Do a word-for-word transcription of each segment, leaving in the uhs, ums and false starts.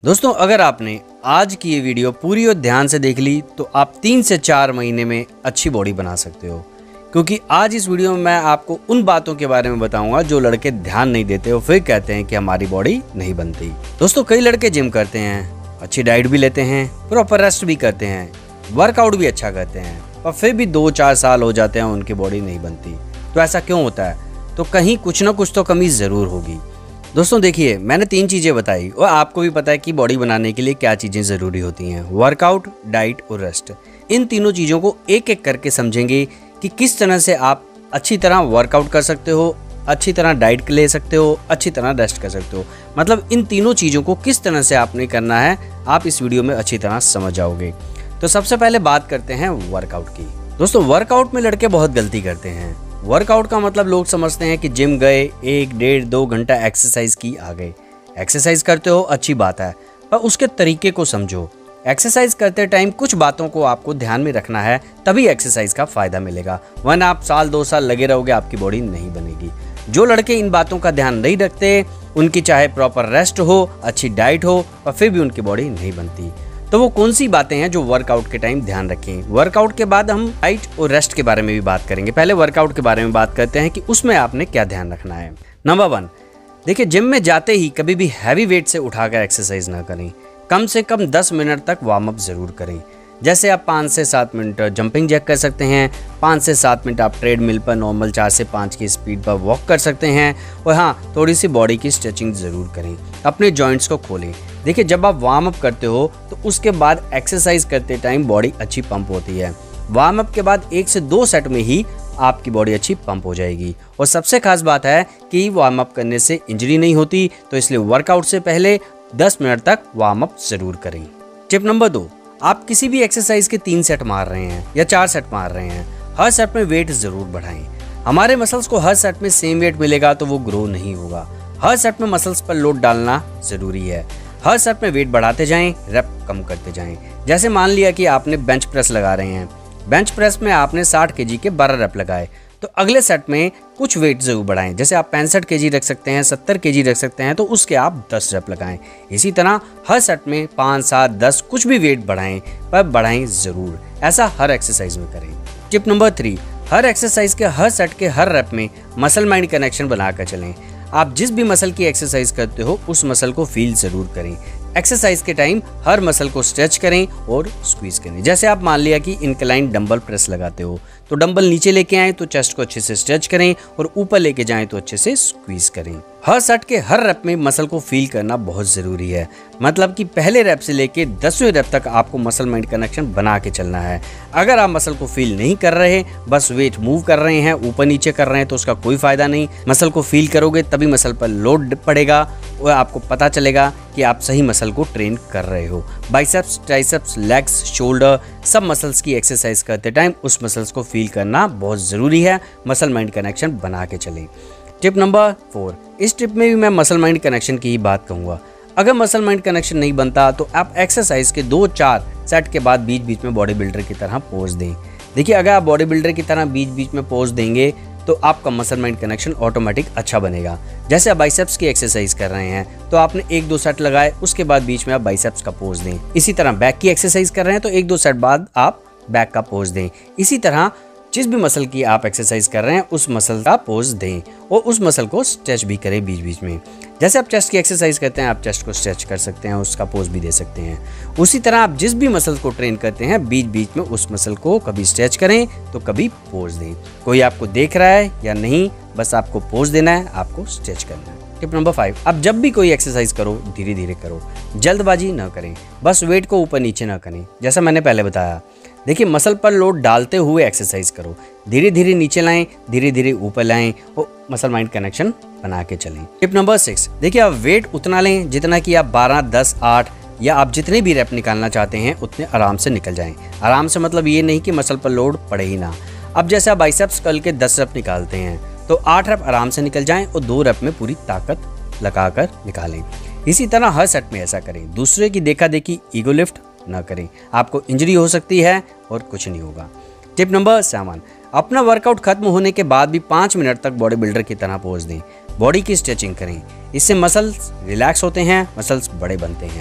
दोस्तों, अगर आपने आज की ये वीडियो पूरी और ध्यान से देख ली तो आप तीन से चार महीने में अच्छी बॉडी बना सकते हो। क्योंकि आज इस वीडियो में मैं आपको उन बातों के बारे में बताऊंगा जो लड़के ध्यान नहीं देते और फिर कहते हैं कि हमारी बॉडी नहीं बनती। दोस्तों, कई लड़के जिम करते हैं, अच्छी डाइट भी लेते हैं, प्रॉपर रेस्ट भी करते हैं, वर्कआउट भी अच्छा करते हैं, और फिर भी दो चार साल हो जाते हैं उनकी बॉडी नहीं बनती। तो ऐसा क्यों होता है? तो कहीं कुछ ना कुछ तो कमी ज़रूर होगी। दोस्तों देखिए, मैंने तीन चीज़ें बताई और आपको भी पता है कि बॉडी बनाने के लिए क्या चीज़ें ज़रूरी होती हैं। वर्कआउट, डाइट और रेस्ट। इन तीनों चीज़ों को एक एक करके समझेंगे कि किस तरह से आप अच्छी तरह वर्कआउट कर सकते हो, अच्छी तरह डाइट ले सकते हो, अच्छी तरह रेस्ट कर सकते हो। मतलब इन तीनों चीज़ों को किस तरह से आपने करना है, आप इस वीडियो में अच्छी तरह समझ जाओगे। तो सबसे पहले बात करते हैं वर्कआउट की। दोस्तों, वर्कआउट में लड़के बहुत गलती करते हैं। वर्कआउट का मतलब लोग समझते हैं कि जिम गए, एक डेढ़ दो घंटा एक्सरसाइज की आ गए। एक्सरसाइज करते हो, अच्छी बात है, पर उसके तरीके को समझो। एक्सरसाइज करते टाइम कुछ बातों को आपको ध्यान में रखना है, तभी एक्सरसाइज का फायदा मिलेगा। वरना आप साल दो साल लगे रहोगे, आपकी बॉडी नहीं बनेगी। जो लड़के इन बातों का ध्यान नहीं रखते, उनकी चाहे प्रॉपर रेस्ट हो, अच्छी डाइट हो, पर फिर भी उनकी बॉडी नहीं बनती। तो वो कौन सी बातें हैं जो वर्कआउट के टाइम ध्यान रखें? वर्कआउट के बाद हम डाइट और रेस्ट के बारे में भी बात करेंगे। पहले वर्कआउट के बारे में बात करते हैं कि उसमें आपने क्या ध्यान रखना है। नंबर वन, देखिए, जिम में जाते ही कभी भी हैवी वेट से उठाकर एक्सरसाइज ना करें। कम से कम दस मिनट तक वार्म अप जरूर करें। जैसे आप पाँच से सात मिनट जंपिंग जैक कर सकते हैं, पाँच से सात मिनट आप ट्रेडमिल पर नॉर्मल चार से पाँच की स्पीड पर वॉक कर सकते हैं। और हाँ, थोड़ी सी बॉडी की स्ट्रेचिंग ज़रूर करें, अपने जॉइंट्स को खोलें। देखिए, जब आप वार्म अप करते हो तो उसके बाद एक्सरसाइज करते टाइम बॉडी अच्छी पंप होती है। वार्म अप के बाद एक से दो सेट में ही आपकी बॉडी अच्छी पंप हो जाएगी। और सबसे खास बात है कि वार्म अप करने से इंजरी नहीं होती, तो इसलिए वर्कआउट से पहले दस मिनट तक वार्म अप जरूर करें। टिप नंबर दो, आप किसी भी एक्सरसाइज के तीन सेट मार रहे हैं या चार सेट मार रहे हैं, हर सेट में वेट जरूर बढ़ाएं। हमारे मसल्स को हर सेट में सेम वेट मिलेगा तो वो ग्रो नहीं होगा। हर सेट में मसल्स पर लोड डालना जरूरी है। हर सेट में वेट बढ़ाते जाएं, रेप कम करते जाएं। जैसे मान लिया कि आपने बेंच प्रेस लगा रहे हैं, बेंच प्रेस में आपने साठ केजी के बारह रेप लगाए, तो अगले सेट में कुछ वेट जरूर बढ़ाएं। जैसे आप पैंसठ केजी रख सकते हैं, सत्तर केजी रख सकते हैं, तो उसके आप दस रेप लगाएं। इसी तरह हर सेट में पाँच सात दस कुछ भी वेट बढ़ाएं, पर बढ़ाएं जरूर। ऐसा हर एक्सरसाइज में करें। टिप नंबर थ्री, हर एक्सरसाइज के हर सेट के हर रेप में मसल माइंड कनेक्शन बनाकर चलें। आप जिस भी मसल की एक्सरसाइज करते हो उस मसल को फील जरूर करें। एक्सरसाइज के टाइम हर मसल को स्ट्रेच करें और स्क्वीज करें। जैसे आप मान लिया कि इंक्लाइन डंबल प्रेस लगाते हो, तो डंबल नीचे लेके आए तो चेस्ट को अच्छे से स्ट्रेच करें और ऊपर लेके जाएं तो अच्छे से स्क्वीज करें। हर सेट के हर रेप में मसल को फील करना बहुत जरूरी है। मतलब कि पहले रेप से लेके दसवें रेप तक आपको मसल माइंड कनेक्शन बना के चलना है। अगर आप मसल को फील नहीं कर रहे, बस वेट मूव कर रहे हैं, ऊपर नीचे कर रहे हैं, तो उसका कोई फायदा नहीं। मसल को फील करोगे तभी मसल पर लोड पड़ेगा और आपको पता चलेगा कि आप सही मसल को ट्रेन कर रहे हो। बाइसेप्स, ट्राइसेप्स, लेग्स, शोल्डर, सब मसल्स की एक्सरसाइज करते टाइम उस मसल्स को फील करना बहुत ज़रूरी है। मसल माइंड कनेक्शन बना के चलें। टिप नंबर फोर, इस टिप में भी मैं मसल माइंड कनेक्शन की ही बात कहूँगा। अगर मसल माइंड कनेक्शन नहीं बनता तो आप एक्सरसाइज के दो चार सेट के बाद बीच बीच में बॉडी बिल्डर की तरह पोज दें। देखिए, अगर आप बॉडी बिल्डर की तरह बीच बीच में पोज देंगे तो आपका मसल माइंड कनेक्शन ऑटोमेटिक अच्छा बनेगा। जैसे आप बाइसेप्स की एक्सरसाइज कर रहे हैं तो आपने एक दो सेट लगाए, उसके बाद बीच में आप बाइसेप्स का पोज दें। इसी तरह बैक की एक्सरसाइज कर रहे हैं तो एक दो सेट बाद आप बैक का पोज दें। इसी तरह जिस भी मसल की आप एक्सरसाइज कर रहे हैं उस मसल का पोज दें और उस मसल को स्ट्रेच भी करें बीच बीच में। जैसे आप चेस्ट की एक्सरसाइज करते हैं, आप चेस्ट को स्ट्रेच कर सकते हैं, उसका पोज भी दे सकते हैं। उसी तरह आप जिस भी मसल को ट्रेन करते हैं, बीच बीच में उस मसल को कभी स्ट्रेच करें तो कभी पोज दें। कोई आपको देख रहा है या नहीं, बस आपको पोज देना है, आपको स्ट्रेच करना है। टिप नंबर फाइव, अब जब भी कोई एक्सरसाइज करो धीरे धीरे करो, जल्दबाजी न करें। बस वेट को ऊपर नीचे न करें। जैसा मैंने पहले बताया, देखिए, मसल पर लोड डालते हुए एक्सरसाइज करो। धीरे धीरे नीचे लाएं, धीरे धीरे ऊपर लाएं और मसल माइंड कनेक्शन बना के चलें। टिप नंबर सिक्स, देखिए, आप वेट उतना लें जितना कि आप बारह, दस, आठ या आप जितने भी रेप निकालना चाहते हैं उतने आराम से निकल जाएं। आराम से मतलब ये नहीं कि मसल पर लोड पड़े ही ना। अब जैसे आप बाइसेप्स कर्ल के दस रेप निकालते हैं तो आठ रेप आराम से निकल जाएं और दो रेप में पूरी ताकत लगाकर निकालें। इसी तरह हर सेट में ऐसा करें। दूसरे की देखा देखी ईगो लिफ्ट न करें, आपको इंजरी हो सकती है और कुछ नहीं होगा। टिप नंबर सेवन, अपना वर्कआउट खत्म होने के बाद भी पाँच मिनट तक बॉडी बिल्डर की तरह पोज दें। बॉडी की स्ट्रेचिंग करें, इससे मसल्स रिलैक्स होते हैं, मसल्स बड़े बनते हैं।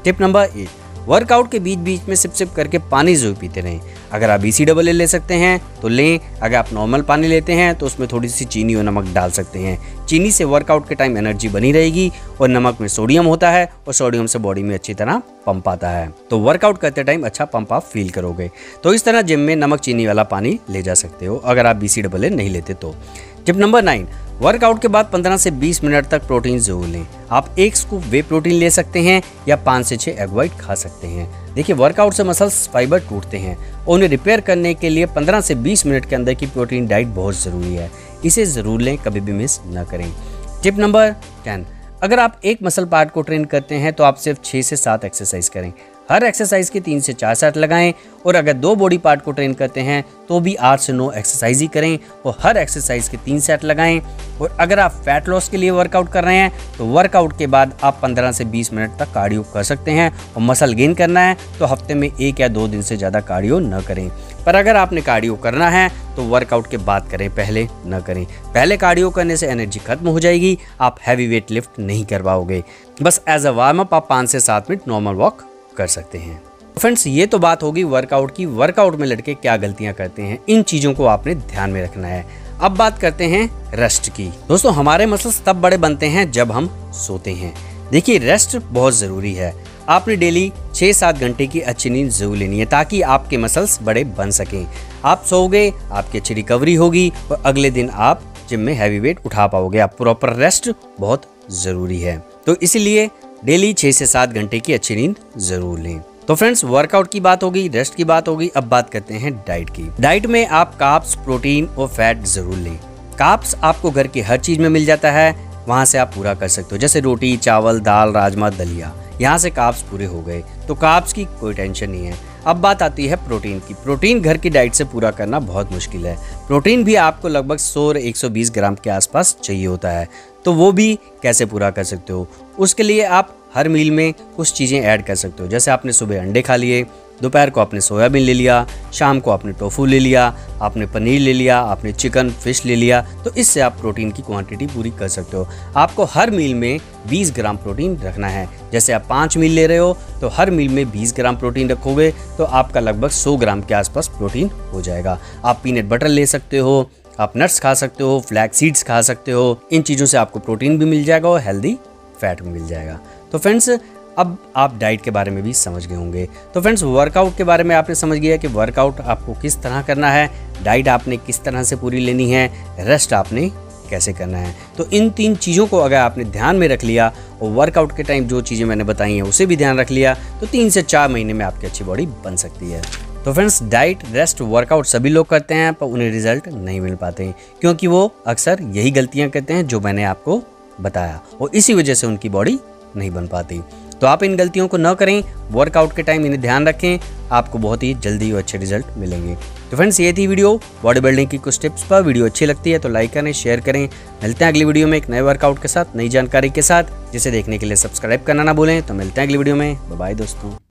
टिप नंबर एट, वर्कआउट के बीच बीच में सिप सिप करके पानी जरूर पीते रहें। अगर आप बी सी डबल ए ले सकते हैं तो लें, अगर आप नॉर्मल पानी लेते हैं तो उसमें थोड़ी सी चीनी और नमक डाल सकते हैं। चीनी से वर्कआउट के टाइम एनर्जी बनी रहेगी और नमक में सोडियम होता है और सोडियम से बॉडी में अच्छी तरह पंप आता है, तो वर्कआउट करते टाइम अच्छा पंप आप फील करोगे। तो इस तरह जिम में नमक चीनी वाला पानी ले जा सकते हो अगर आप बी सी डबल ए नहीं लेते तो। टिप नंबर नाइन, वर्कआउट के बाद पंद्रह से बीस मिनट तक प्रोटीन जरूर लें। आप एक स्कूप वे प्रोटीन ले सकते हैं या पाँच से छः एग वाइट खा सकते हैं। देखिए, वर्कआउट से मसल्स फाइबर टूटते हैं और उन्हें रिपेयर करने के लिए पंद्रह से बीस मिनट के अंदर की प्रोटीन डाइट बहुत ज़रूरी है। इसे ज़रूर लें, कभी भी मिस न करें। टिप नंबर टेन, अगर आप एक मसल पार्ट को ट्रेन करते हैं तो आप सिर्फ छः से सात एक्सरसाइज करें। हर एक्सरसाइज के तीन से चार सेट लगाएं और अगर दो बॉडी पार्ट को ट्रेन करते हैं तो भी आठ से नौ एक्सरसाइज ही करें और हर एक्सरसाइज के तीन सेट लगाएं। और अगर आप फैट लॉस के लिए वर्कआउट कर रहे हैं तो वर्कआउट के बाद आप पंद्रह से बीस मिनट तक कार्डियो कर सकते हैं और मसल गेन करना है तो हफ्ते में एक या दो दिन से ज़्यादा कार्डियो न करें। पर अगर आपने कार्डियो करना है तो वर्कआउट के बाद करें, पहले न करें। पहले कार्डियो करने से एनर्जी खत्म हो जाएगी, आप हैवी वेट लिफ्ट नहीं कर पाओगे। बस एज अ वार्म अप आप पाँच से सात मिनट नॉर्मल वॉक कर सकते हैं। फ्रेंड्स, ये तो बात होगी वर्कआउट की। वर्कआउट में लड़के क्या गलतियां करते हैं, इन चीजों को आपने ध्यान में रखना है। अब बात करते हैं रेस्ट की। दोस्तों, हमारे मसल्स तब बड़े बनते हैं जब हम सोते हैं। देखिए, रेस्ट बहुत जरूरी है। आपने डेली छः सात घंटे की अच्छी नींद जरूर लेनी है ताकि आपके मसल्स बड़े बन सकें। आप सोओगे, आपकी अच्छी रिकवरी होगी और अगले दिन आप जिम में हैवी वेट उठा पाओगे। आप प्रॉपर रेस्ट बहुत जरूरी है, तो इसीलिए डेली छः से सात घंटे की अच्छी नींद जरूर लें। तो फ्रेंड्स, वर्कआउट की बात होगी, रेस्ट की बात होगी, अब बात करते हैं डाइट की। डाइट में आप कार्ब्स, प्रोटीन और फैट जरूर लें। कार्ब्स आपको घर की हर चीज में मिल जाता है, वहां से आप पूरा कर सकते हो, जैसे रोटी, चावल, दाल, राजमा, दलिया, यहाँ से कार्ब्स पूरे हो गए, तो कार्ब्स की कोई टेंशन नहीं है। अब बात आती है प्रोटीन की। प्रोटीन घर की डाइट से पूरा करना बहुत मुश्किल है। प्रोटीन भी आपको लगभग सौ और एक सौ बीस ग्राम के आसपास चाहिए होता है, तो वो भी कैसे पूरा कर सकते हो? उसके लिए आप हर मील में कुछ चीज़ें ऐड कर सकते हो। जैसे आपने सुबह अंडे खा लिए, दोपहर को आपने सोयाबीन ले लिया, शाम को आपने टोफू ले लिया, आपने पनीर ले लिया, आपने चिकन, फिश ले लिया, तो इससे आप प्रोटीन की क्वांटिटी पूरी कर सकते हो। आपको हर मील में बीस ग्राम प्रोटीन रखना है। जैसे आप पाँच मील ले रहे हो तो हर मील में बीस ग्राम प्रोटीन रखोगे तो आपका लगभग सौ ग्राम के आसपास प्रोटीन हो जाएगा। आप पीनट बटर ले सकते हो, आप नट्स खा सकते हो, फ्लैक्स सीड्स खा सकते हो। इन चीज़ों से आपको प्रोटीन भी मिल जाएगा और हेल्दी फैट भी मिल जाएगा। तो फ्रेंड्स, अब आप डाइट के बारे में भी समझ गए होंगे। तो फ्रेंड्स, वर्कआउट के बारे में आपने समझ गया कि वर्कआउट आपको किस तरह करना है, डाइट आपने किस तरह से पूरी लेनी है, रेस्ट आपने कैसे करना है। तो इन तीन चीज़ों को अगर आपने ध्यान में रख लिया और वर्कआउट के टाइम जो चीज़ें मैंने बताई हैं उसे भी ध्यान रख लिया तो तीन से चार महीने में आपकी अच्छी बॉडी बन सकती है। तो फ्रेंड्स, डाइट, रेस्ट, वर्कआउट सभी लोग करते हैं पर उन्हें रिजल्ट नहीं मिल पाते क्योंकि वो अक्सर यही गलतियाँ करते हैं जो मैंने आपको बताया और इसी वजह से उनकी बॉडी नहीं बन पाती। तो आप इन गलतियों को न करें, वर्कआउट के टाइम इन्हें ध्यान रखें, आपको बहुत ही जल्दी और अच्छे रिजल्ट मिलेंगे। तो फ्रेंड्स, ये थी वीडियो बॉडी बिल्डिंग की कुछ टिप्स पर। वीडियो अच्छी लगती है तो लाइक करें, शेयर करें। मिलते हैं अगली वीडियो में एक नए वर्कआउट के साथ, नई जानकारी के साथ, जिसे देखने के लिए सब्सक्राइब करना ना भूलें। तो मिलते हैं अगली वीडियो में। बाय बाय दोस्तों।